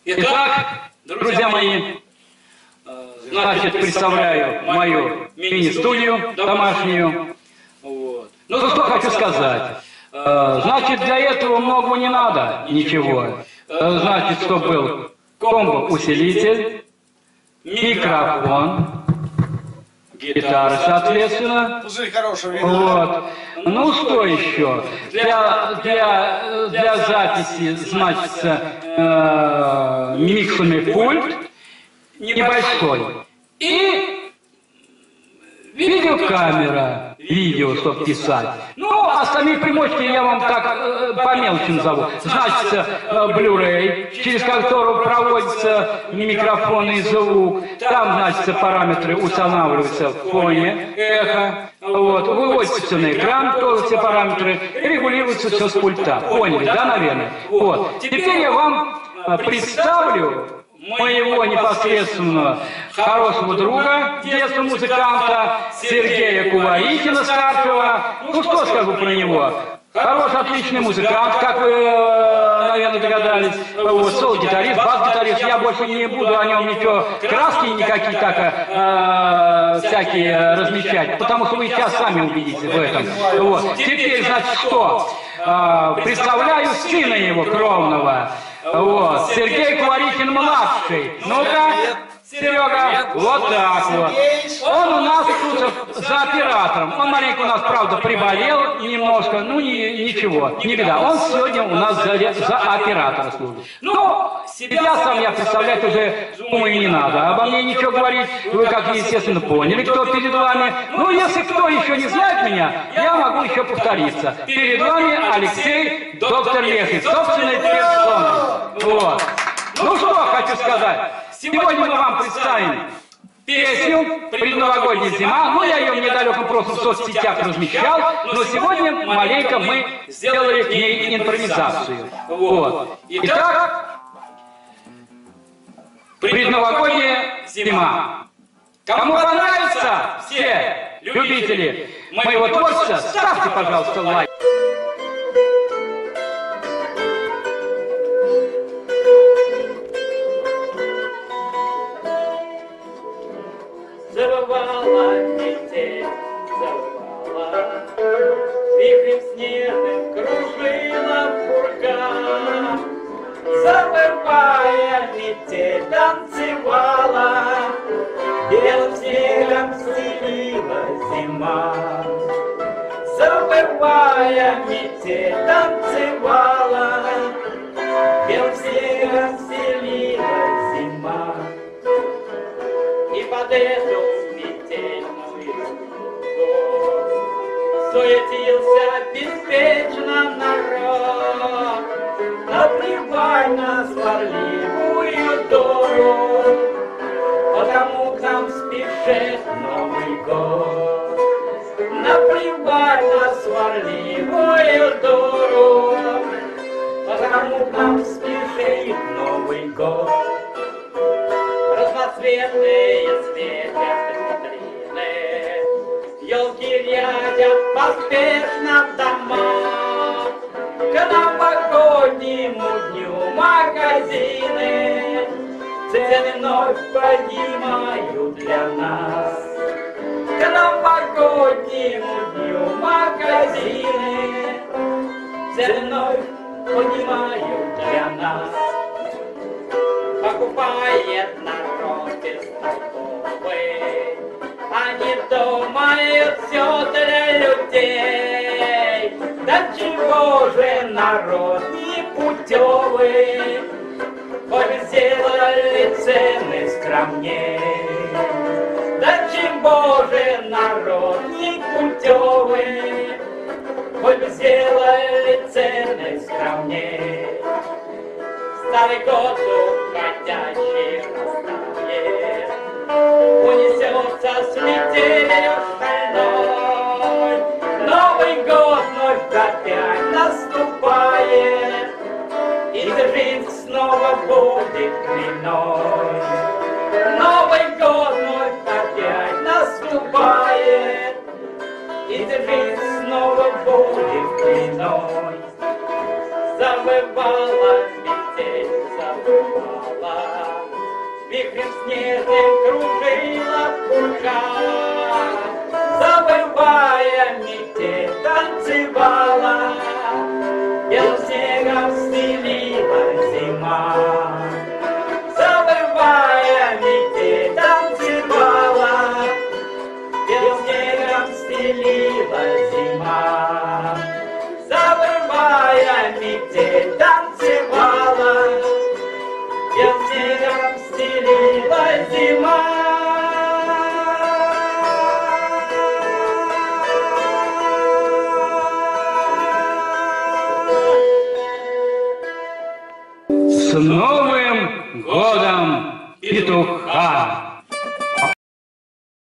Итак, друзья мои, значит, представляю мою мини-студию домашнюю. Вот. Ну, что хочу сказать. Значит, для этого многого не надо, ничего. Значит, что был комбо-усилитель, микрофон, гитара, соответственно. Вот. Ну, что еще? Для записи, значит, миксерный пульт небольшой. И видеокамера, видео, чтобы писать. Ну, остальные примочки я вам так по мелочи назову. Значит, Blu-ray, через который проводится микрофонный звук. Там, значит, параметры устанавливаются в фоне, эхо. Вот, выводится все на экран, тоже все параметры, регулируется все с пульта. Поняли, да, наверное? Вот. Теперь я вам представлю моего непосредственного хорошего друга, детства музыканта Сергея Куварихина, старшего. Ну, что скажу про него? Хороший, отличный музыкант, как вы, наверное, догадались. Вот, соло-гитарист, бас-гитарист. Я больше не буду о нем ничего, краски никакие так всякие размещать, потому что вы сейчас сами убедитесь в этом. Вот. Теперь, значит, что? Представляю сына его кровного. Вот, Сергей Куварихин-младший. Ну-ка, Серега, вот так вот. Он у нас тут за оператором. Он маленько у нас, правда, приболел немножко, ну ничего, не беда. Он сегодня у нас за оператора служит. Ну, себя сам я представлять уже, думаю, не надо. Обо мне ничего говорить, вы, как естественно, поняли, кто перед вами. Ну, если кто еще не знает меня, я могу еще повториться. Перед вами Алексей, доктор Лехин, собственной персоной. Вот. Ну что хочу сказать. Сегодня мы вам представим песню «Предновогодняя зима». Ну, я ее в недалеком прошлом в соцсетях размещал, но сегодня маленько мы сделали к ней импровизацию. Вот. Итак, «Предновогодняя зима». Кому понравится, все любители моего творчества, ставьте, пожалуйста, лайк. Завывала метель, завывала, вихрем снежным кружила пурга. Завывая метель танцевала, белым снегом стелила зима. Завывая метель танцевала, белым снегом стелила зима. И под эту метельную год суетился беспечно народ, наплевать на сварливую дору, потому к нам спешит Новый год. Наплевать на сварливую дору, потому к нам спешит Новый год. Разноцветные светят витрины, елки рядят поспешно дома. К новогоднему дню магазины цены вновь поднимают для нас. К новогоднему дню магазины цены вновь поднимают для нас. Покупает народ бестолковый, они думают все для людей. Да чего же народ непутевый, хоть сделали цены скромней. Да чего же народ непутевый, хоть сделали цены скромней. Старый год уходящий растает, унесется с метелью шальной. Новый год вновь опять наступает, и жизнь снова будет длинной. Новый год вновь опять наступает, и жизнь снова будет длинной. Завывала метель, завывала, белым снежным кружила в курках, забывая метель, танцевала, белым снегом стелила зима. Забывая метель, танцевала, белым снегом стелила зима. Забывая метель, танцевала, белым снегом стелила зима. С Новым годом петуха!